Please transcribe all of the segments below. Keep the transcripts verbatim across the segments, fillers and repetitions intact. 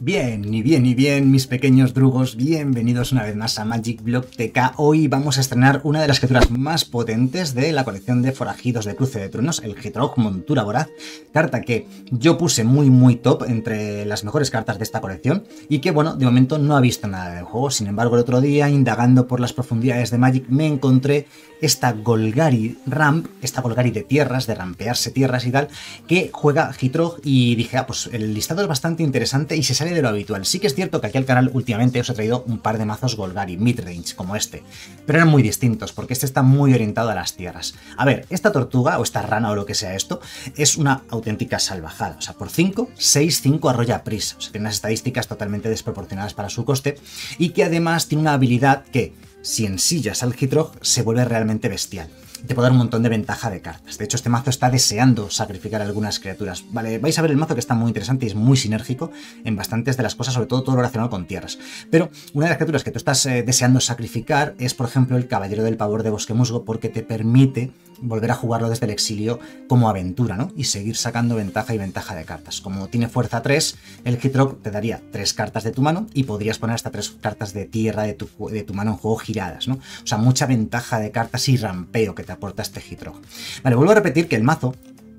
Bien, y bien, y bien, mis pequeños drugos, bienvenidos una vez más a Magic Block T K. Hoy vamos a estrenar una de las criaturas más potentes de la colección de forajidos de Cruce de Truenos, el Gitrog Montura Voraz, carta que yo puse muy muy top entre las mejores cartas de esta colección y que, bueno, de momento no ha visto nada del juego. Sin embargo, el otro día, indagando por las profundidades de Magic, me encontré esta Golgari Ramp, esta Golgari de tierras, de rampearse tierras y tal, que juega Gitrog, y dije, ah, pues el listado es bastante interesante y se sale de lo habitual. Sí que es cierto que aquí al canal últimamente os he traído un par de mazos Golgari midrange como este, pero eran muy distintos porque este está muy orientado a las tierras. A ver, esta tortuga o esta rana o lo que sea esto es una auténtica salvajada. O sea, por cinco, seis, cinco arrolla prisa. O sea, tiene unas estadísticas totalmente desproporcionadas para su coste y que además tiene una habilidad que, si ensillas al Gitrog, se vuelve realmente bestial. Te puede dar un montón de ventaja de cartas. De hecho, este mazo está deseando sacrificar algunas criaturas. Vale, vais a ver el mazo que está muy interesante y es muy sinérgico en bastantes de las cosas, sobre todo todo lo relacionado con tierras. Pero una de las criaturas que tú estás eh, deseando sacrificar es, por ejemplo, el Caballero del Pavor de Bosque Musgo, porque te permite volver a jugarlo desde el exilio como aventura, ¿no? Y seguir sacando ventaja y ventaja de cartas. Como tiene fuerza tres, el Gitrog te daría tres cartas de tu mano y podrías poner hasta tres cartas de tierra de tu, de tu mano en juego giradas, ¿no? O sea, mucha ventaja de cartas y rampeo que te aporta este Gitrog. Vale, vuelvo a repetir que el mazo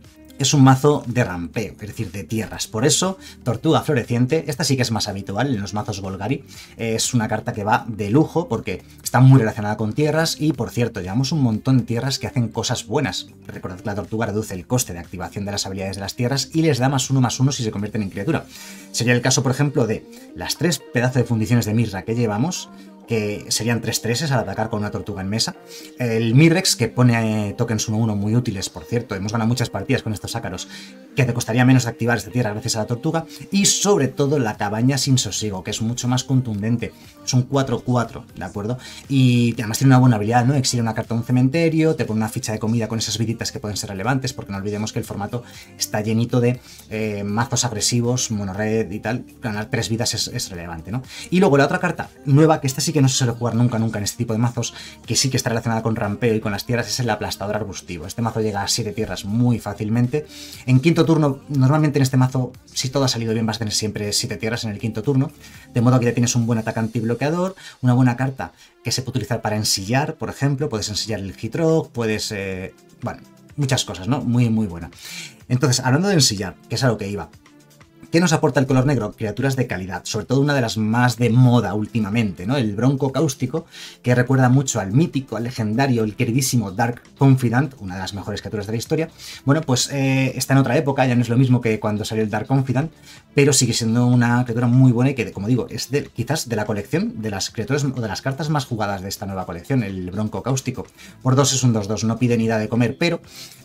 es un mazo de rampeo, es decir, de tierras. Por eso, Tortuga Floreciente, esta sí que es más habitual en los mazos Golgari, es una carta que va de lujo porque está muy relacionada con tierras y, por cierto, llevamos un montón de tierras que hacen cosas buenas. Recordad que la tortuga reduce el coste de activación de las habilidades de las tierras y les da más uno más uno si se convierten en criatura. Sería el caso, por ejemplo, de las tres pedazos de fundiciones de Mirra que llevamos, que serían tres treses al atacar con una tortuga en mesa. El Mirrex, que pone eh, tokens uno uno muy útiles, por cierto, hemos ganado muchas partidas con estos ácaros, que te costaría menos de activar esta tierra gracias a la tortuga. Y sobre todo la Cabaña sin Sosiego, que es mucho más contundente. Es un cuatro cuatro, ¿de acuerdo? Y además tiene una buena habilidad, ¿no? Exilia una carta a un cementerio, te pone una ficha de comida con esas viditas que pueden ser relevantes, porque no olvidemos que el formato está llenito de eh, mazos agresivos, monored y tal. Ganar tres vidas es, es relevante, ¿no? Y luego la otra carta nueva, que esta sí que no se suele jugar nunca, nunca en este tipo de mazos, que sí que está relacionada con rampeo y con las tierras, es el Aplastador Arbustivo. Este mazo llega a siete tierras muy fácilmente. En quinto turno, normalmente en este mazo, si todo ha salido bien, vas a tener siempre siete tierras en el quinto turno, de modo que ya tienes un buen ataque antibloqueador, una buena carta que se puede utilizar para ensillar, por ejemplo, puedes ensillar el Gitrog, puedes... Eh, bueno, muchas cosas, ¿no? Muy, muy buena. Entonces, hablando de ensillar, que es a lo que iba, ¿qué nos aporta el color negro? Criaturas de calidad, sobre todo una de las más de moda últimamente, ¿no? El Bronco Cáustico, que recuerda mucho al mítico, al legendario, el queridísimo Dark Confidant, una de las mejores criaturas de la historia. Bueno, pues eh, está en otra época, ya no es lo mismo que cuando salió el Dark Confidant, pero sigue siendo una criatura muy buena y que, como digo, es de, quizás de la colección de las criaturas o de las cartas más jugadas de esta nueva colección, el Bronco Cáustico. Por dos es un dos dos, no pide ni da de comer, pero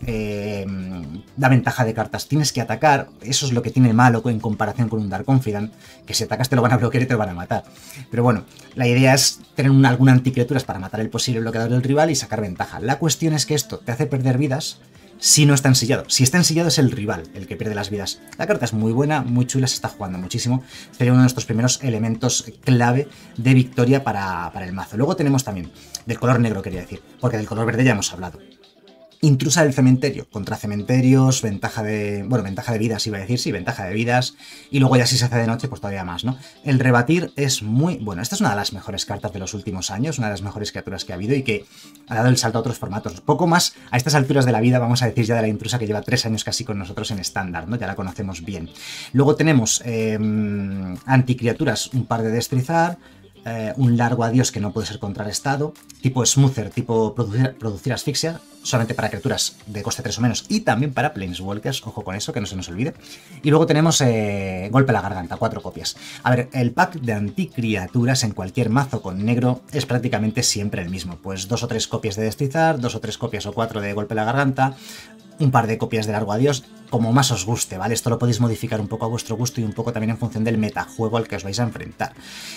eh, da ventaja de cartas. Tienes que atacar, eso es lo que tiene malo en comparación con un Dark Confidant, que si atacas te lo van a bloquear y te lo van a matar. Pero bueno, la idea es tener una, alguna anticriaturas para matar el posible bloqueador del rival y sacar ventaja. La cuestión es que esto te hace perder vidas si no está ensillado. Si está ensillado es el rival el que pierde las vidas. La carta es muy buena, muy chula, se está jugando muchísimo. Sería uno de nuestros primeros elementos clave de victoria para, para el mazo. Luego tenemos también, del color negro quería decir, porque del color verde ya hemos hablado. Intrusa del cementerio, contra cementerios, ventaja de... bueno, ventaja de vidas iba a decir, sí, ventaja de vidas, y luego ya si se hace de noche, pues todavía más, ¿no? El rebatir es muy... bueno, esta es una de las mejores cartas de los últimos años, una de las mejores criaturas que ha habido y que ha dado el salto a otros formatos. Poco más a estas alturas de la vida, vamos a decir ya de la intrusa, que lleva tres años casi con nosotros en estándar, ¿no? Ya la conocemos bien. Luego tenemos eh, anticriaturas, un par de destrizar, Eh, un largo adiós que no puede ser contrarrestado, tipo smoother, tipo producir, producir asfixia, solamente para criaturas de coste tres o menos y también para planeswalkers, ojo con eso, que no se nos olvide. Y luego tenemos eh, golpe a la garganta, cuatro copias. A ver, el pack de anticriaturas en cualquier mazo con negro es prácticamente siempre el mismo, pues dos o tres copias de destrozar, dos o tres copias o cuatro de golpe a la garganta, un par de copias de largo adiós, como más os guste, ¿vale? Esto lo podéis modificar un poco a vuestro gusto y un poco también en función del metajuego al que os vais a enfrentar.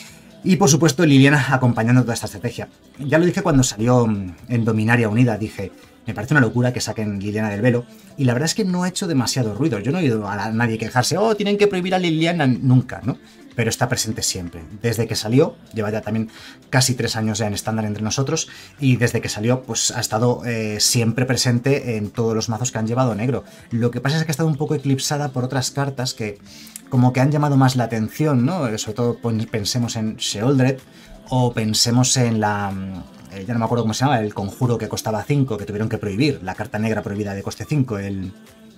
Y por supuesto Liliana acompañando toda esta estrategia. Ya lo dije cuando salió en Dominaria Unida, dije, me parece una locura que saquen Liliana del Velo, y la verdad es que no ha hecho demasiado ruido. Yo no he oído a nadie quejarse, oh, tienen que prohibir a Liliana, nunca, ¿no? pero está presente siempre. Desde que salió, lleva ya también casi tres años ya en estándar entre nosotros, y desde que salió pues ha estado eh, siempre presente en todos los mazos que han llevado negro. Lo que pasa es que ha estado un poco eclipsada por otras cartas que como que han llamado más la atención, ¿no? Sobre todo pensemos en Sheoldred o pensemos en la... ya no me acuerdo cómo se llama, el conjuro que costaba cinco, que tuvieron que prohibir, la carta negra prohibida de coste cinco, el...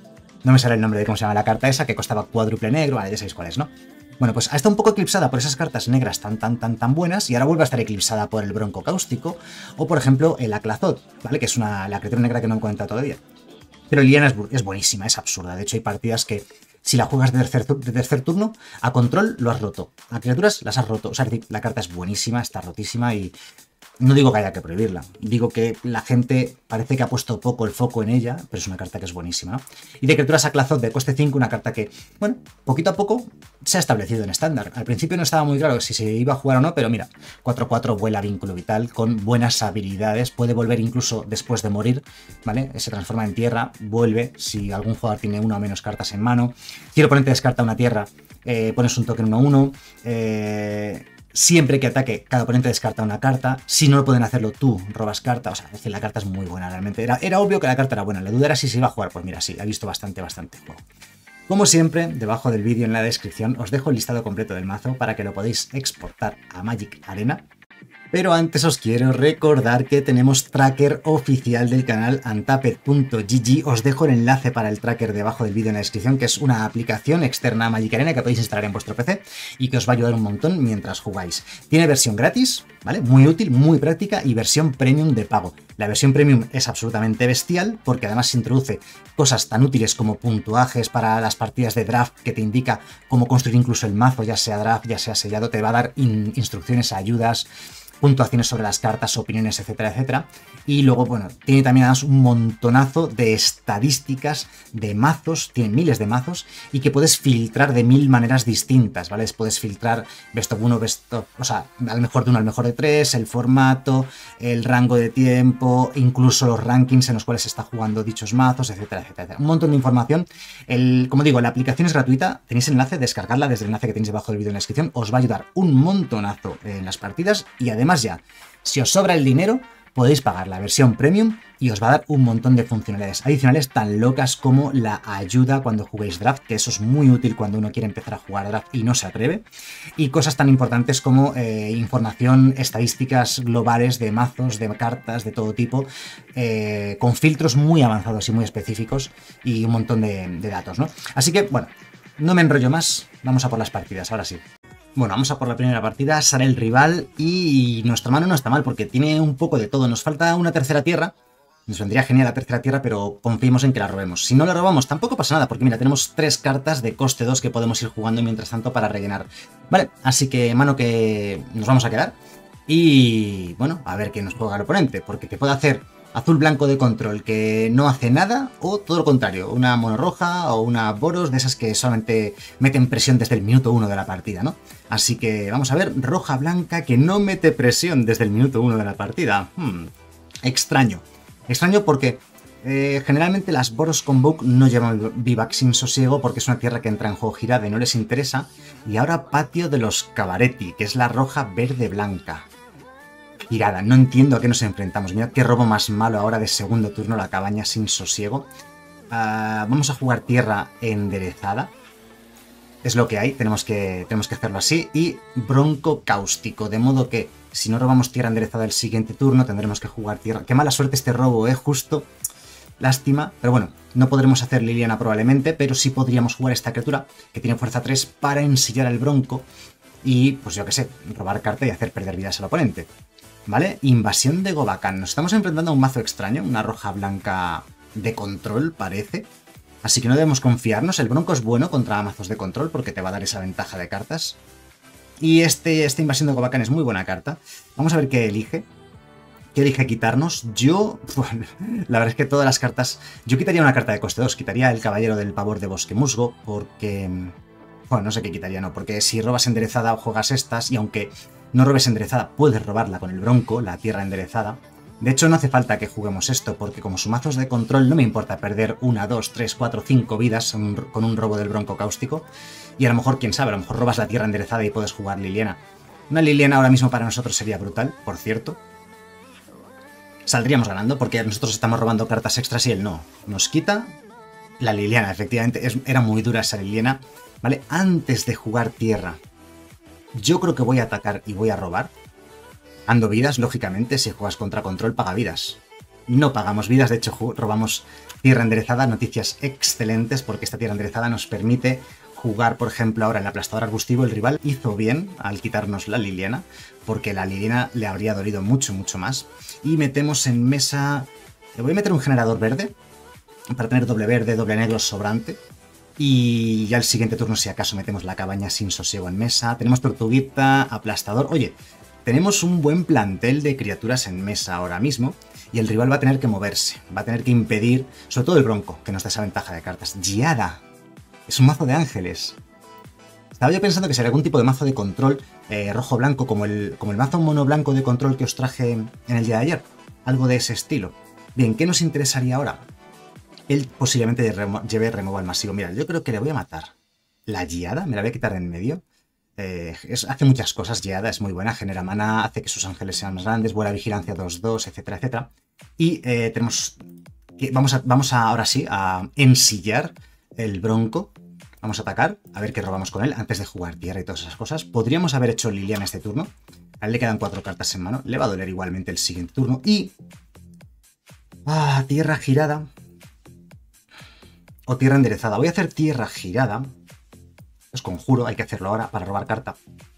no me sale el nombre de cómo se llama la carta esa, que costaba cuádruple negro, vale, ya sabéis cuál es, ¿no? Bueno, pues ha estado un poco eclipsada por esas cartas negras tan, tan, tan, tan buenas, y ahora vuelve a estar eclipsada por el Bronco Cáustico, o por ejemplo el Aclazot, ¿vale? Que es una, la criatura negra que no he comentado todavía. Pero Liliana es, es buenísima, es absurda, de hecho hay partidas que si la juegas de tercer, de tercer turno, a control lo has roto, a criaturas las has roto, o sea, es decir, la carta es buenísima, está rotísima y... no digo que haya que prohibirla, digo que la gente parece que ha puesto poco el foco en ella, pero es una carta que es buenísima, ¿no? Y de criaturas Aclazot de coste cinco, una carta que, bueno, poquito a poco se ha establecido en estándar. Al principio no estaba muy claro si se iba a jugar o no, pero mira, cuatro cuatro vuela vínculo vital, con buenas habilidades, puede volver incluso después de morir, ¿vale? Se transforma en tierra, vuelve si algún jugador tiene una o menos cartas en mano. Si el oponente descarta una tierra, eh, pones un token uno uno, eh... siempre que ataque, cada oponente descarta una carta. Si no lo pueden hacerlo, tú robas carta. O sea, es decir, la carta es muy buena realmente. Era, era obvio que la carta era buena. La duda era si se iba a jugar. Pues mira, sí, ha visto bastante, bastante juego. Como siempre, debajo del vídeo en la descripción os dejo el listado completo del mazo para que lo podáis exportar a Magic Arena. Pero antes os quiero recordar que tenemos tracker oficial del canal untapped punto g g. Os dejo el enlace para el tracker debajo del vídeo en la descripción, que es una aplicación externa a Magic Arena que podéis instalar en vuestro P C y que os va a ayudar un montón mientras jugáis. Tiene versión gratis, ¿vale? Muy útil, muy práctica, y versión premium de pago. La versión premium es absolutamente bestial porque además se introduce cosas tan útiles como puntuajes para las partidas de draft, que te indica cómo construir incluso el mazo, ya sea draft, ya sea sellado, te va a dar in instrucciones, ayudas, puntuaciones sobre las cartas, opiniones, etcétera, etcétera. Y luego, bueno, tiene también además un montonazo de estadísticas de mazos, tiene miles de mazos, y que puedes filtrar de mil maneras distintas, ¿vale? Puedes filtrar best of uno, best of, o sea, al mejor de uno, al mejor de tres, el formato, el rango de tiempo, incluso los rankings en los cuales se está jugando dichos mazos, etcétera, etcétera. Un montón de información. El, como digo, la aplicación es gratuita, tenéis el enlace, descargarla desde el enlace que tenéis debajo del vídeo en la descripción, os va a ayudar un montonazo en las partidas, y además ya, si os sobra el dinero, podéis pagar la versión premium y os va a dar un montón de funcionalidades adicionales tan locas como la ayuda cuando juguéis draft, que eso es muy útil cuando uno quiere empezar a jugar draft y no se atreve, y cosas tan importantes como eh, información, estadísticas globales de mazos, de cartas, de todo tipo, eh, con filtros muy avanzados y muy específicos y un montón de, de datos, ¿no? Así que, bueno, no me enrollo más, vamos a por las partidas, ahora sí. Bueno, vamos a por la primera partida, sale el rival y nuestra mano no está mal porque tiene un poco de todo. Nos falta una tercera tierra, nos vendría genial la tercera tierra, pero confiemos en que la robemos. Si no la robamos tampoco pasa nada porque mira, tenemos tres cartas de coste dos que podemos ir jugando mientras tanto para rellenar. Vale, así que mano que nos vamos a quedar y bueno, a ver qué nos juega el oponente, porque te puede hacer azul blanco de control que no hace nada, o todo lo contrario, una mono roja o una Boros de esas que solamente meten presión desde el minuto uno de la partida, ¿no? Así que vamos a ver, roja blanca que no mete presión desde el minuto uno de la partida. Hmm, extraño. Extraño porque eh, generalmente las Boros Convoke no llevan Vivac sin sosiego porque es una tierra que entra en juego girada y no les interesa. Y ahora Patio de los Cabaretti, que es la roja verde blanca. Girada, no entiendo a qué nos enfrentamos. Mira qué robo más malo ahora de segundo turno, la cabaña sin sosiego. Uh, vamos a jugar tierra enderezada. Es lo que hay, tenemos que, tenemos que hacerlo así. Y Bronco Cáustico, de modo que si no robamos tierra enderezada el siguiente turno, tendremos que jugar tierra. Qué mala suerte este robo, ¿eh? Justo. Lástima, pero bueno, no podremos hacer Liliana probablemente, pero sí podríamos jugar esta criatura, que tiene fuerza tres, para ensillar al Bronco. Y, pues yo qué sé, robar carta y hacer perder vidas al oponente. ¿Vale? Invasión de Gobakhan. Nos estamos enfrentando a un mazo extraño, una roja blanca de control, parece. Así que no debemos confiarnos. El Bronco es bueno contra mazos de control porque te va a dar esa ventaja de cartas. Y este, esta Invasión de Gobakhan es muy buena carta. Vamos a ver qué elige. ¿Qué elige quitarnos? Yo, bueno, la verdad es que todas las cartas... Yo quitaría una carta de coste dos. Quitaría el Caballero del Pavor de Bosque Musgo porque... Bueno, no sé qué quitaría, no. Porque si robas enderezada o juegas estas, y aunque no robes enderezada, puedes robarla con el Bronco, la tierra enderezada. De hecho, no hace falta que juguemos esto, porque como su mazo es de control, no me importa perder una, dos, tres, cuatro, cinco vidas con un robo del Bronco Cáustico. Y a lo mejor, quién sabe, a lo mejor robas la tierra enderezada y puedes jugar Liliana. Una Liliana ahora mismo para nosotros sería brutal, por cierto. Saldríamos ganando, porque nosotros estamos robando cartas extras y él no. Nos quita la Liliana, efectivamente. Es, era muy dura esa Liliana, ¿vale? Antes de jugar tierra, yo creo que voy a atacar y voy a robar. Ando vidas, lógicamente, si juegas contra control, paga vidas. No pagamos vidas, de hecho robamos tierra enderezada, noticias excelentes, porque esta tierra enderezada nos permite jugar, por ejemplo, ahora en el aplastador arbustivo. El rival hizo bien al quitarnos la Liliana, porque la Liliana le habría dolido mucho, mucho más. Y metemos en mesa... Le voy a meter un generador verde, para tener doble verde, doble negro sobrante. Y ya el siguiente turno, si acaso, metemos la cabaña sin sosiego en mesa. Tenemos tortuguita, aplastador... Oye, tenemos un buen plantel de criaturas en mesa ahora mismo. Y el rival va a tener que moverse, va a tener que impedir, sobre todo el Bronco, que nos da esa ventaja de cartas. Giada. Es un mazo de ángeles. Estaba yo pensando que sería algún tipo de mazo de control eh, rojo-blanco, como el, como el mazo mono-blanco de control que os traje en el día de ayer. Algo de ese estilo. Bien, ¿qué nos interesaría ahora? Él posiblemente remo lleve removal masivo. Mira, yo creo que le voy a matar. La Giada, me la voy a quitar de en medio. Eh, es, hace muchas cosas, Giada, es muy buena. Genera mana, hace que sus ángeles sean más grandes, vuela vigilancia dos dos, etcétera, etcétera. Y eh, tenemos... Vamos a, vamos a, ahora sí, a ensillar el Bronco. Vamos a atacar, a ver qué robamos con él antes de jugar tierra y todas esas cosas. Podríamos haber hecho Liliana este turno. A él le quedan cuatro cartas en mano. Le va a doler igualmente el siguiente turno. Y... Ah, tierra girada. O tierra enderezada. Voy a hacer tierra girada. Os conjuro, hay que hacerlo ahora para robar carta.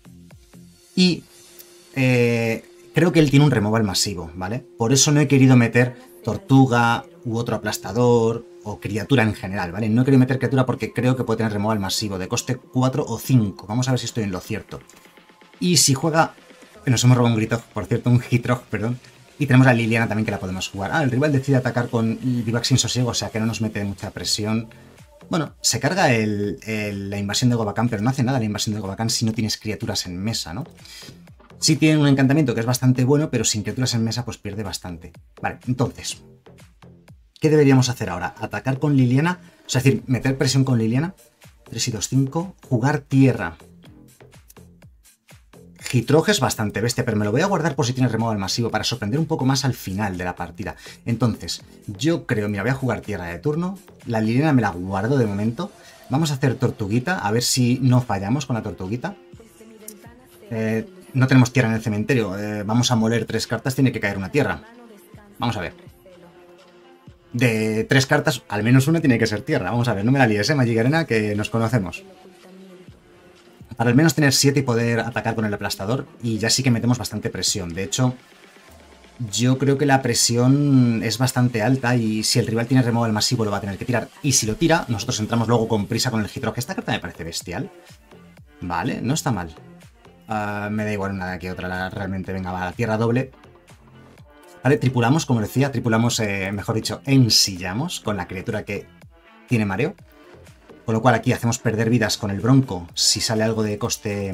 Y... Eh, creo que él tiene un removal masivo, ¿vale? Por eso no he querido meter tortuga u otro aplastador... o criatura en general, ¿vale? No quiero meter criatura porque creo que puede tener removal masivo de coste cuatro o cinco. Vamos a ver si estoy en lo cierto. Y si juega... Nos hemos robado un Gritok, por cierto, un Gitrog, perdón. Y tenemos a Liliana también que la podemos jugar. Ah, el rival decide atacar con Vivac sin sosiego, o sea que no nos mete mucha presión. Bueno, se carga el, el, la invasión de Gobakhan, pero no hace nada la invasión de Gobakhan si no tienes criaturas en mesa, ¿no? Sí tiene un encantamiento que es bastante bueno, pero sin criaturas en mesa pues pierde bastante. Vale, entonces... ¿Qué deberíamos hacer ahora? ¿Atacar con Liliana? O sea, es decir, meter presión con Liliana. tres y dos, cinco. Jugar tierra. Gitrog es bastante bestia, pero me lo voy a guardar por si tiene removal masivo para sorprender un poco más al final de la partida. Entonces, yo creo, mira, voy a jugar tierra de turno. La Liliana me la guardo de momento. Vamos a hacer tortuguita, a ver si no fallamos con la tortuguita. Eh, no tenemos tierra en el cementerio. Eh, vamos a moler tres cartas, tiene que caer una tierra. Vamos a ver. De tres cartas, al menos una tiene que ser tierra. Vamos a ver, no me la líes, ¿eh, Magic Arena? Que nos conocemos. Para al menos tener siete y poder atacar con el aplastador. Y ya sí que metemos bastante presión. De hecho, yo creo que la presión es bastante alta. Y si el rival tiene removal masivo lo va a tener que tirar. Y si lo tira, nosotros entramos luego con prisa con el Gitrog. Esta carta me parece bestial. Vale, no está mal. Uh, me da igual una de aquí a otra. La, realmente, venga, va, la tierra doble. Vale, tripulamos, como decía, tripulamos, eh, mejor dicho, ensillamos con la criatura que tiene mareo. Con lo cual aquí hacemos perder vidas con el Bronco si sale algo de coste...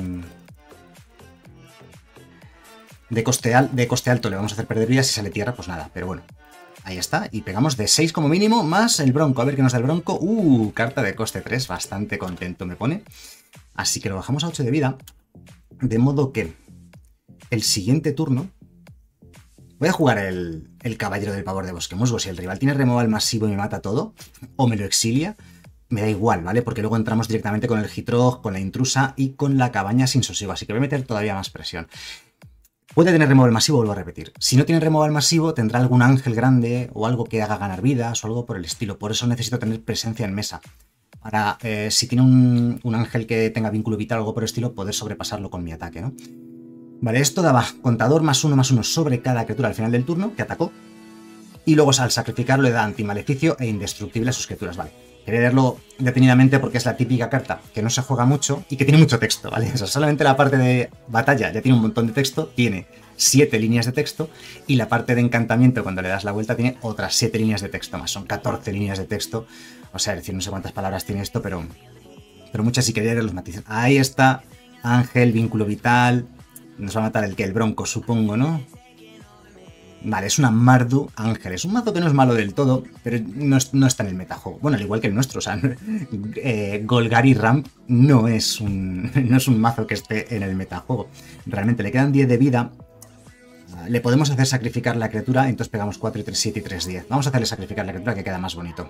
De coste, al, de coste alto le vamos a hacer perder vidas, si sale tierra pues nada, pero bueno. Ahí está, y pegamos de seis como mínimo, más el Bronco. A ver qué nos da el Bronco. Uh, carta de coste tres, bastante contento me pone. Así que lo bajamos a ocho de vida. De modo que el siguiente turno... Voy a jugar el, el Caballero del Pavor de Bosque Musgo. Si el rival tiene removal masivo y me mata todo, o me lo exilia, me da igual, ¿vale? Porque luego entramos directamente con el Gitrog, con la intrusa y con la cabaña sin sosiego. Así que voy a meter todavía más presión. Puede tener removal masivo, vuelvo a repetir. Si no tiene removal masivo, tendrá algún ángel grande o algo que haga ganar vidas o algo por el estilo. Por eso necesito tener presencia en mesa. Para, eh, si tiene un, un ángel que tenga vínculo vital o algo por el estilo, poder sobrepasarlo con mi ataque, ¿no? Vale, esto daba contador más uno más uno sobre cada criatura al final del turno que atacó. Y luego al sacrificarlo le da antimaleficio e indestructible a sus criaturas, ¿vale? Quería leerlo detenidamente porque es la típica carta que no se juega mucho y que tiene mucho texto, ¿vale? O sea, solamente la parte de batalla ya tiene un montón de texto, tiene siete líneas de texto, y la parte de encantamiento cuando le das la vuelta tiene otras siete líneas de texto más, son catorce líneas de texto. O sea, es decir, no sé cuántas palabras tiene esto, pero, pero muchas sí quería leer los matices. Ahí está, ángel, vínculo vital... Nos va a matar el que, el Bronco, supongo, ¿no? Vale, es una Mardu Ángeles. Un mazo que no es malo del todo, pero no, es, no está en el metajuego. Bueno, al igual que el nuestro, o sea, eh, Golgari Ramp no es, un, no es un mazo que esté en el metajuego. Realmente le quedan diez de vida. Le podemos hacer sacrificar la criatura, entonces pegamos cuatro y tres, siete y tres, diez. Vamos a hacerle sacrificar la criatura que queda más bonito.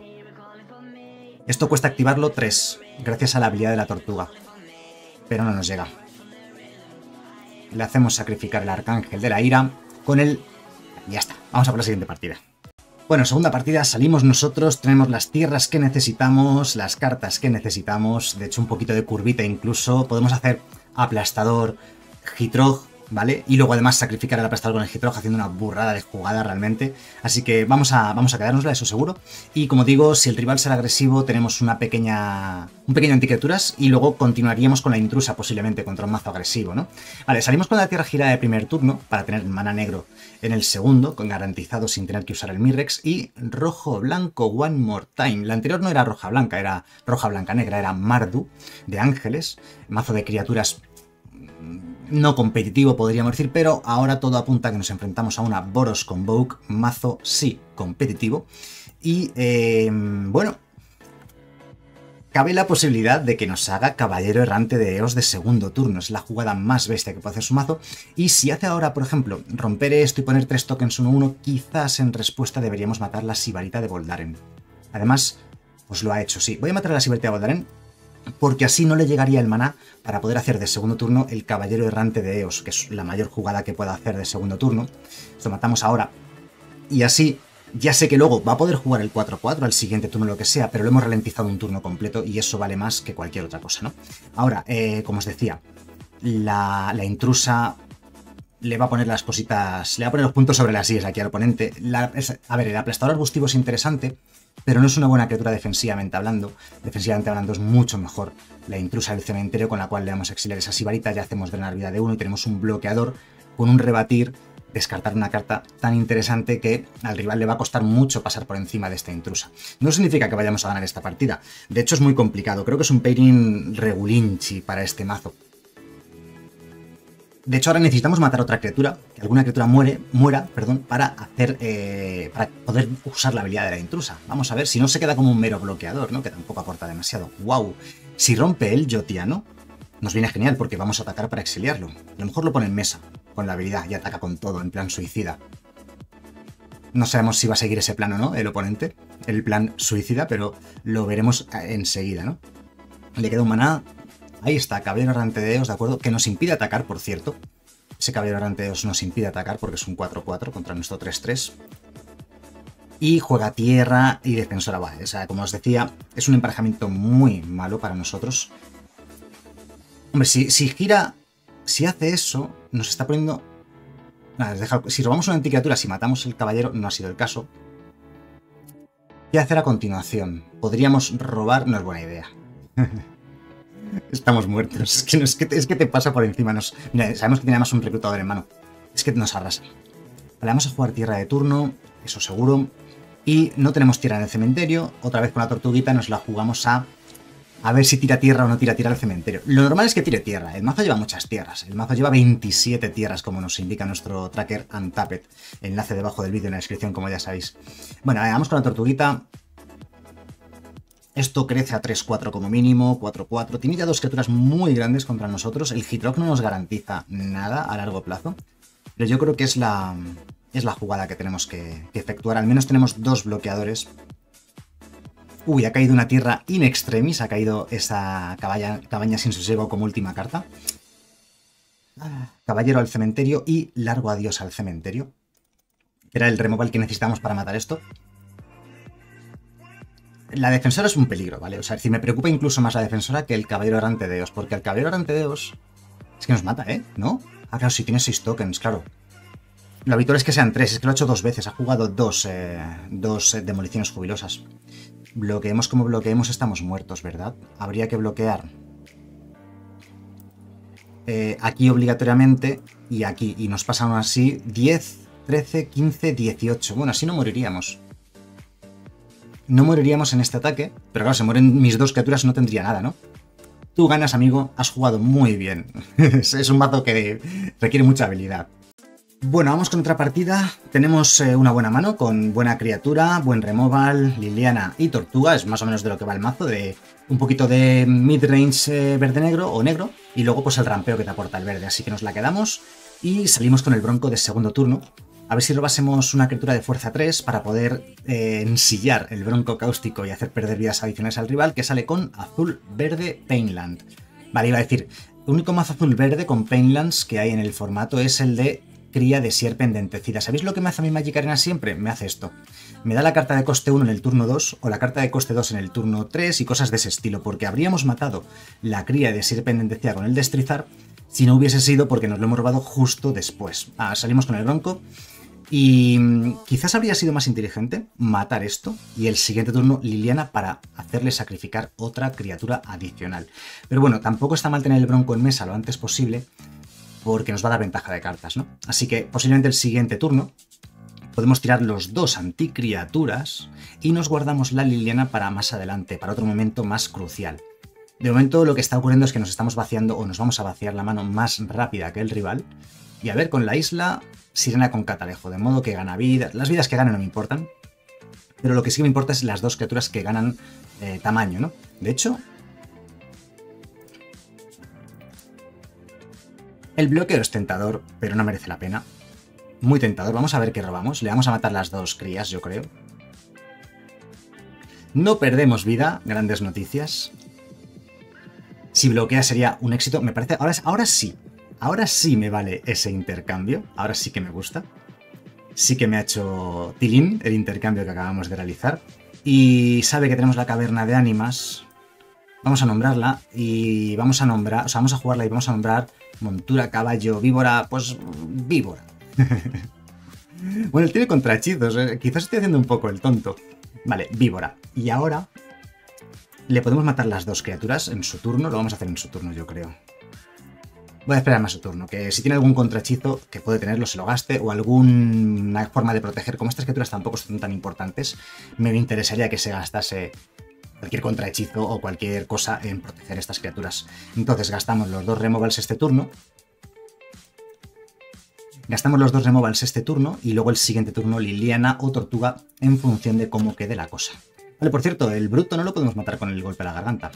Esto cuesta activarlo tres, gracias a la habilidad de la tortuga. Pero no nos llega. Le hacemos sacrificar el Arcángel de la Ira con el... Ya está, vamos a por la siguiente partida. Bueno, segunda partida, salimos nosotros, tenemos las tierras que necesitamos, las cartas que necesitamos, de hecho un poquito de curvita incluso, podemos hacer aplastador, Gitrog, ¿vale? Y luego además sacrificar el aplastador con el Gitrog haciendo una burrada de jugada realmente. Así que vamos a, vamos a quedárnosla, eso seguro. Y como digo, si el rival será agresivo, tenemos una pequeña, un pequeño anticriaturas y luego continuaríamos con la intrusa posiblemente contra un mazo agresivo, ¿no? Vale, salimos con la tierra girada de primer turno para tener mana negro en el segundo, con garantizado sin tener que usar el Mirrex. Y rojo-blanco one more time. La anterior no era roja-blanca, era roja-blanca-negra, era Mardu de Ángeles, mazo de criaturas no competitivo, podríamos decir, pero ahora todo apunta a que nos enfrentamos a una Boros Convoke, mazo sí competitivo. Y, eh, bueno, cabe la posibilidad de que nos haga Caballero Errante de Eos de segundo turno. Es la jugada más bestia que puede hacer su mazo. Y si hace ahora, por ejemplo, romper esto y poner tres tokens uno uno, quizás en respuesta deberíamos matar la Sibarita de Voldaren. Además, pues lo ha hecho, sí. Voy a matar a la Sibarita de Voldaren, porque así no le llegaría el maná para poder hacer de segundo turno el Caballero Errante de Eos, que es la mayor jugada que pueda hacer de segundo turno. Esto matamos ahora. Y así, ya sé que luego va a poder jugar el cuatro cuatro al siguiente turno, lo que sea, pero lo hemos ralentizado un turno completo y eso vale más que cualquier otra cosa, ¿no? Ahora, eh, como os decía, la, la intrusa le va a poner las cositas, le va a poner los puntos sobre las sillas aquí al oponente. La, es, a ver, el aplastador arbustivo es interesante, pero no es una buena criatura defensivamente hablando. Defensivamente hablando es mucho mejor la intrusa del cementerio, con la cual le vamos a exiliar esa sibarita, ya hacemos drenar vida de uno y tenemos un bloqueador con un rebatir, descartar una carta tan interesante que al rival le va a costar mucho pasar por encima de esta intrusa. No significa que vayamos a ganar esta partida, de hecho es muy complicado, creo que es un pairing regulinchi para este mazo. De hecho, ahora necesitamos matar a otra criatura, que alguna criatura muere, muera, perdón, para hacer, eh, para poder usar la habilidad de la intrusa. Vamos a ver si no se queda como un mero bloqueador, ¿no? Que tampoco aporta demasiado. ¡Wow! Si rompe el Yotiano, nos viene genial porque vamos a atacar para exiliarlo. A lo mejor lo pone en mesa con la habilidad y ataca con todo, en plan suicida. No sabemos si va a seguir ese plan o no, el oponente, el plan suicida, pero lo veremos enseguida, ¿no? Le queda un maná. Ahí está, Caballero Errante de Eos, ¿de acuerdo? Que nos impide atacar, por cierto. Ese Caballero Errante de Eos nos impide atacar porque es un cuatro cuatro contra nuestro tres tres. Y juega tierra y defensora. Vale, o sea, como os decía, es un emparejamiento muy malo para nosotros. Hombre, si, si gira, si hace eso, nos está poniendo... Nada, deja, si robamos una anticriatura, si matamos el caballero, no ha sido el caso. ¿Qué hacer a continuación? Podríamos robar... No es buena idea. Estamos muertos. Es que, no, es, que te, es que te pasa por encima. Nos, mira, sabemos que tiene además un reclutador en mano. Es que nos arrasa. Vale, vamos a jugar tierra de turno, eso seguro. Y no tenemos tierra en el cementerio. Otra vez con la tortuguita nos la jugamos a... A ver si tira tierra o no tira tierra al cementerio. Lo normal es que tire tierra. El mazo lleva muchas tierras. El mazo lleva veintisiete tierras, como nos indica nuestro tracker Untapped. Enlace debajo del vídeo en la descripción, como ya sabéis. Bueno, vamos con la tortuguita. Esto crece a tres cuatro como mínimo, cuatro cuatro. Tiene ya dos criaturas muy grandes contra nosotros. El Gitrog no nos garantiza nada a largo plazo. Pero yo creo que es la, es la jugada que tenemos que, que efectuar. Al menos tenemos dos bloqueadores. Uy, ha caído una tierra in extremis. Ha caído esa cabaña, cabaña sin sosiego como última carta. Caballero al cementerio y largo adiós al cementerio. Era el removal que necesitamos para matar esto. La defensora es un peligro, ¿vale? O sea, si me preocupa incluso más la defensora que el Caballero Errante de Eos, porque el Caballero Errante de Eos es que nos mata, ¿eh? ¿No? Ah, claro, si tiene seis tokens, claro. Lo habitual es que sean tres, es que lo ha hecho dos veces, ha jugado dos, eh, dos eh, demoliciones jubilosas. Bloqueemos como bloqueemos, estamos muertos, ¿verdad? Habría que bloquear eh, aquí obligatoriamente y aquí, y nos pasan así diez, trece, quince, dieciocho. Bueno, así no moriríamos. No moriríamos en este ataque, pero claro, se mueren mis dos criaturas, no tendría nada, ¿no? Tú ganas, amigo, has jugado muy bien. Es un mazo que requiere mucha habilidad. Bueno, vamos con otra partida. Tenemos eh, una buena mano con buena criatura, buen removal, Liliana y Tortuga. Es más o menos de lo que va el mazo, de un poquito de mid-range eh, verde-negro o negro. Y luego pues el rampeo que te aporta el verde. Así que nos la quedamos y salimos con el Bronco de segundo turno. A ver si robásemos una criatura de fuerza tres para poder eh, ensillar el Bronco cáustico y hacer perder vidas adicionales al rival, que sale con azul-verde Painland. Vale, iba a decir, el único mazo azul-verde con Painlands que hay en el formato es el de cría de sierpe endentecida. ¿Sabéis lo que me hace a mi Magic Arena siempre? Me hace esto. Me da la carta de coste uno en el turno dos o la carta de coste dos en el turno tres y cosas de ese estilo, porque habríamos matado la cría de sierpe endentecida con el destrizar si no hubiese sido porque nos lo hemos robado justo después. Ah, salimos con el Bronco. Y quizás habría sido más inteligente matar esto y el siguiente turno Liliana para hacerle sacrificar otra criatura adicional. Pero bueno, tampoco está mal tener el Bronco en mesa lo antes posible porque nos va a dar ventaja de cartas, ¿no? Así que posiblemente el siguiente turno podemos tirar los dos anticriaturas y nos guardamos la Liliana para más adelante, para otro momento más crucial. De momento lo que está ocurriendo es que nos estamos vaciando o nos vamos a vaciar la mano más rápida que el rival. Y a ver, con la isla, Sirena con Catalejo, de modo que gana vida. Las vidas que ganan no me importan, pero lo que sí que me importa es las dos criaturas que ganan eh, tamaño, ¿no? De hecho, el bloqueo es tentador, pero no merece la pena. Muy tentador. Vamos a ver qué robamos. Le vamos a matar las dos crías, yo creo. No perdemos vida. Grandes noticias. Si bloquea sería un éxito. Me parece... Ahora, ahora sí. Ahora sí me vale ese intercambio. Ahora sí que me gusta. Sí que me ha hecho tilín el intercambio que acabamos de realizar. Y sabe que tenemos la caverna de ánimas. Vamos a nombrarla y vamos a nombrar... O sea, vamos a jugarla y vamos a nombrar montura, caballo, víbora... Pues víbora. Bueno, él tiene contrahechizos. ¿eh? Quizás estoy haciendo un poco el tonto. Vale, víbora. Y ahora le podemos matar las dos criaturas en su turno. Lo vamos a hacer en su turno, yo creo. Voy a esperar más su turno, que si tiene algún contrahechizo que puede tenerlo, se lo gaste, o alguna forma de proteger. Como estas criaturas tampoco son tan importantes, me interesaría que se gastase cualquier contrahechizo o cualquier cosa en proteger estas criaturas. Entonces gastamos los dos removals este turno. Gastamos los dos removals este turno y luego el siguiente turno Liliana o Tortuga en función de cómo quede la cosa. Vale, por cierto, el bruto no lo podemos matar con el golpe a la garganta.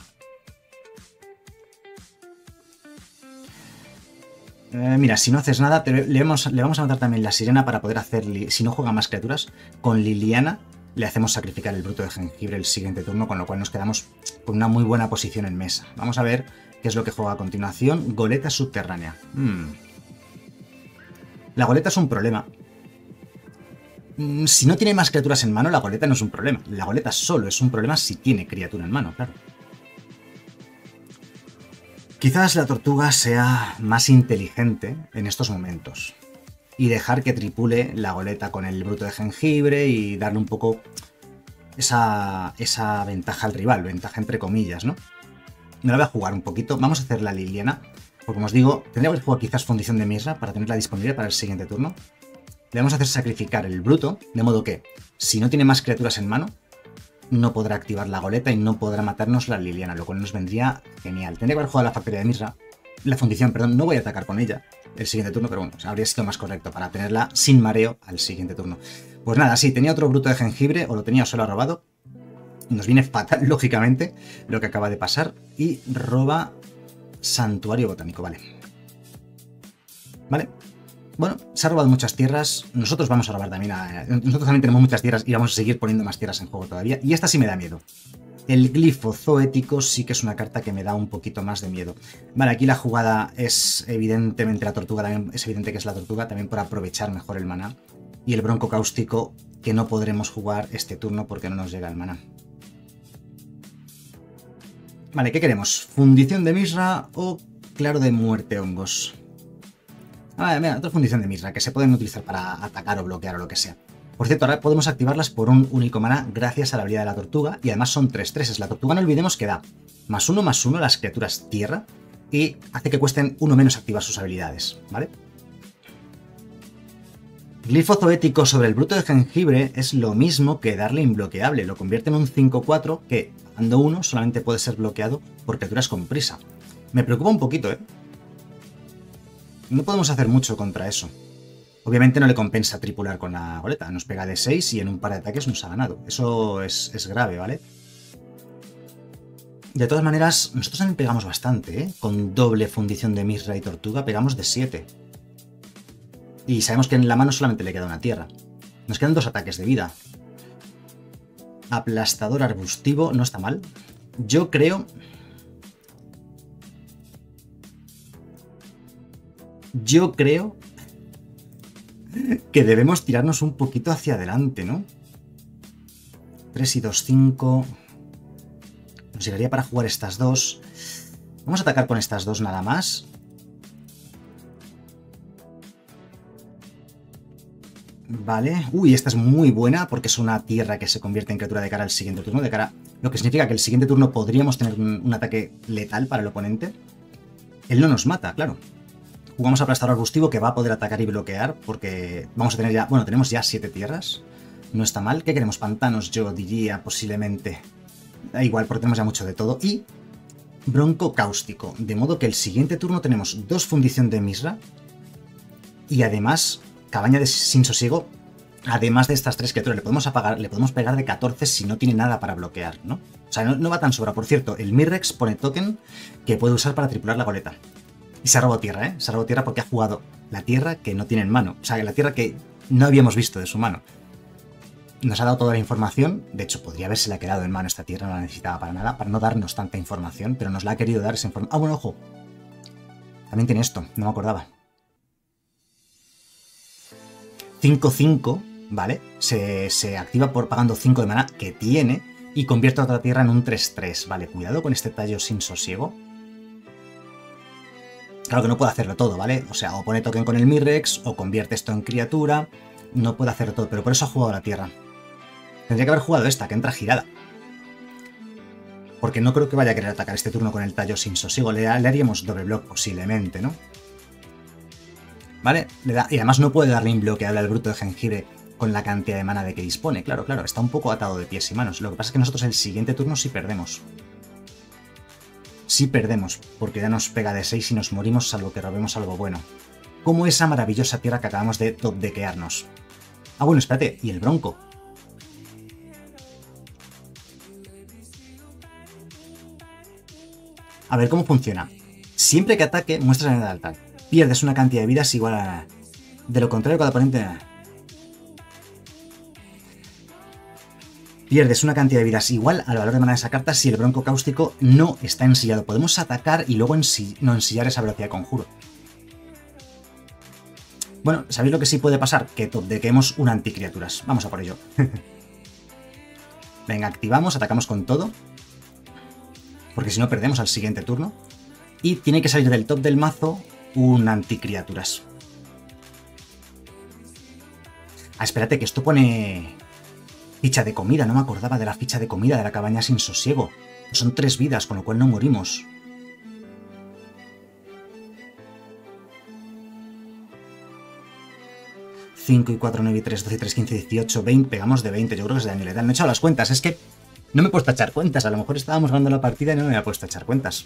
Eh, mira, si no haces nada, te, le, vamos, le vamos a matar también la sirena para poder hacer, si no juega más criaturas, con Liliana le hacemos sacrificar el bruto de jengibre el siguiente turno, con lo cual nos quedamos con una muy buena posición en mesa. Vamos a ver qué es lo que juega a continuación. Goleta subterránea. Hmm. La goleta es un problema. Si no tiene más criaturas en mano, la goleta no es un problema. La goleta solo es un problema si tiene criatura en mano, claro. Quizás la tortuga sea más inteligente en estos momentos y dejar que tripule la goleta con el bruto de jengibre y darle un poco esa, esa ventaja al rival, ventaja entre comillas, ¿no? Me la voy a jugar un poquito. Vamos a hacer la Liliana, porque como os digo, tendríamos que jugar quizás fundición de Mirra para tenerla disponible para el siguiente turno. Le vamos a hacer sacrificar el bruto, de modo que si no tiene más criaturas en mano, no podrá activar la goleta y no podrá matarnos la Liliana, lo cual nos vendría genial. Tendría que haber jugado la factoría de Mirra, la fundición, perdón, no voy a atacar con ella el siguiente turno, pero bueno, o sea, habría sido más correcto para tenerla sin mareo al siguiente turno. Pues nada, sí, tenía otro bruto de jengibre, o lo tenía o se lo ha robado. Nos viene fatal, lógicamente, lo que acaba de pasar. Y roba santuario botánico, vale. Vale. Bueno, se ha robado muchas tierras, nosotros vamos a robar también, a, nosotros también tenemos muchas tierras y vamos a seguir poniendo más tierras en juego todavía, y esta sí me da miedo. El glifo zoético sí que es una carta que me da un poquito más de miedo. Vale, aquí la jugada es evidentemente la tortuga, también es evidente que es la tortuga, también por aprovechar mejor el maná. Y el bronco cáustico que no podremos jugar este turno porque no nos llega el maná. Vale, ¿qué queremos? ¿Fundición de Mirra o claro de muerte hongos? Ah, mira, otra fundición de Mirra, que se pueden utilizar para atacar o bloquear o lo que sea. Por cierto, ahora podemos activarlas por un único maná gracias a la habilidad de la tortuga, y además son tres tres. La tortuga no olvidemos que da más uno más uno a las criaturas tierra, y hace que cuesten uno menos activar sus habilidades, ¿vale? Glifo zoético sobre el bruto de jengibre es lo mismo que darle imbloqueable, lo convierte en un cinco cuatro que, dando uno, solamente puede ser bloqueado por criaturas con prisa. Me preocupa un poquito, ¿eh? No podemos hacer mucho contra eso. Obviamente no le compensa tripular con la goleta. Nos pega de seis y en un par de ataques nos ha ganado. Eso es, es grave, ¿vale? De todas maneras, nosotros también pegamos bastante, ¿eh? Con doble fundición de Misra y Tortuga pegamos de siete. Y sabemos que en la mano solamente le queda una tierra. Nos quedan dos ataques de vida. Aplastador arbustivo, no está mal. Yo creo... Yo creo... que debemos tirarnos un poquito hacia adelante, ¿no? tres y dos, cinco... Nos llegaría para jugar estas dos. Vamos a atacar con estas dos nada más. Vale. Uy, esta es muy buena porque es una tierra que se convierte en criatura de cara al siguiente turno. De cara, lo que significa que el siguiente turno podríamos tener un, un ataque letal para el oponente. Él no nos mata, claro. Jugamos aplastador arbustivo que va a poder atacar y bloquear porque vamos a tener ya... Bueno, tenemos ya siete tierras. No está mal. ¿Qué queremos? Pantanos, yo diría, posiblemente. Da igual, porque tenemos ya mucho de todo. Y Bronco Cáustico. De modo que el siguiente turno tenemos dos fundición de Misra. Y además, Cabaña de Sin Sosiego. Además de estas tres criaturas, le podemos apagar, le podemos pegar de catorce si no tiene nada para bloquear, ¿no? O sea, no, no va tan sobra. Por cierto, el Mirrex pone token que puede usar para tripular la goleta. Y se ha robado tierra, ¿eh? Se ha robado tierra porque ha jugado la tierra que no tiene en mano. O sea, la tierra que no habíamos visto de su mano. Nos ha dado toda la información. De hecho, podría haberse la quedado en mano esta tierra, no la necesitaba para nada, para no darnos tanta información, pero nos la ha querido dar esa información. Ah, bueno, ojo. También tiene esto, no me acordaba. cinco cinco, ¿vale? Se, se activa por pagando cinco de mana que tiene y convierte a otra tierra en un tres tres. Vale, cuidado con este tallo sin sosiego. Claro que no puede hacerlo todo, ¿vale? O sea, o pone token con el Mirrex, o convierte esto en criatura. No puede hacerlo todo, pero por eso ha jugado la tierra. Tendría que haber jugado esta, que entra girada. Porque no creo que vaya a querer atacar este turno con el tallo sin sosiego. Le, le haríamos doble block posiblemente, ¿no? ¿Vale? Le da, y además no puede darle inbloqueable al bruto de jengibre con la cantidad de mana de que dispone. Claro, claro, está un poco atado de pies y manos. Lo que pasa es que nosotros el siguiente turno sí perdemos. Sí perdemos, porque ya nos pega de seis y nos morimos salvo que robemos algo bueno. Como esa maravillosa tierra que acabamos de top-deckearnos. Ah, bueno, espérate, ¿y el Bronco? A ver cómo funciona. Siempre que ataque, muestras en el altar. Pierdes una cantidad de vidas igual a... De lo contrario, cada oponente... Pierdes una cantidad de vidas igual al valor de mana de esa carta si el Bronco Cáustico no está ensillado. Podemos atacar y luego ensill... no ensillar esa velocidad de conjuro. Bueno, ¿sabéis lo que sí puede pasar? Que top-deckemos una anticriaturas. Vamos a por ello. Venga, activamos, atacamos con todo. Porque si no perdemos al siguiente turno. Y tiene que salir del top del mazo un anticriaturas. Ah, espérate, que esto pone... Ficha de comida, no me acordaba de la ficha de comida de la cabaña sin sosiego. Son tres vidas, con lo cual no morimos. cinco y cuatro, nueve y tres, doce y tres, quince, dieciocho, veinte. Pegamos de veinte, yo creo que es de daño letal. No he echado las cuentas, es que no me he puesto a echar cuentas. A lo mejor estábamos ganando la partida y no me había puesto a echar cuentas.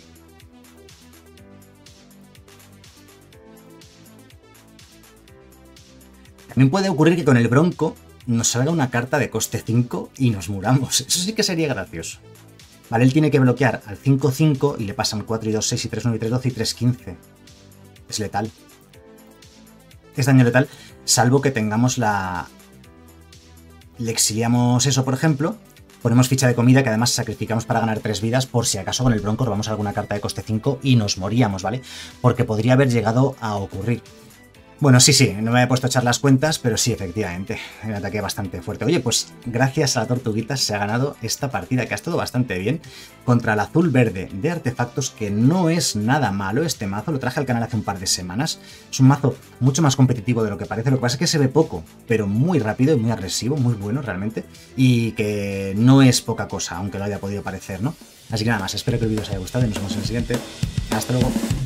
También puede ocurrir que con el Bronco nos salga una carta de coste cinco y nos muramos. Eso sí que sería gracioso. Vale, él tiene que bloquear al cinco cinco y le pasan cuatro y dos, seis y tres, nueve y tres, doce y tres, quince. Es letal. Es daño letal, salvo que tengamos la... Le exiliamos eso, por ejemplo. Ponemos ficha de comida que además sacrificamos para ganar tres vidas por si acaso con el Bronco robamos alguna carta de coste cinco y nos moríamos, ¿vale? Porque podría haber llegado a ocurrir. Bueno, sí, sí, no me he puesto a echar las cuentas, pero sí, efectivamente, un ataque bastante fuerte. Oye, pues gracias a la tortuguita se ha ganado esta partida, que ha estado bastante bien, contra el azul verde de artefactos, que no es nada malo este mazo. Lo traje al canal hace un par de semanas. Es un mazo mucho más competitivo de lo que parece. Lo que pasa es que se ve poco, pero muy rápido y muy agresivo, muy bueno realmente, y que no es poca cosa, aunque lo haya podido parecer, ¿no? Así que nada más, espero que el vídeo os haya gustado y nos vemos en el siguiente. Hasta luego.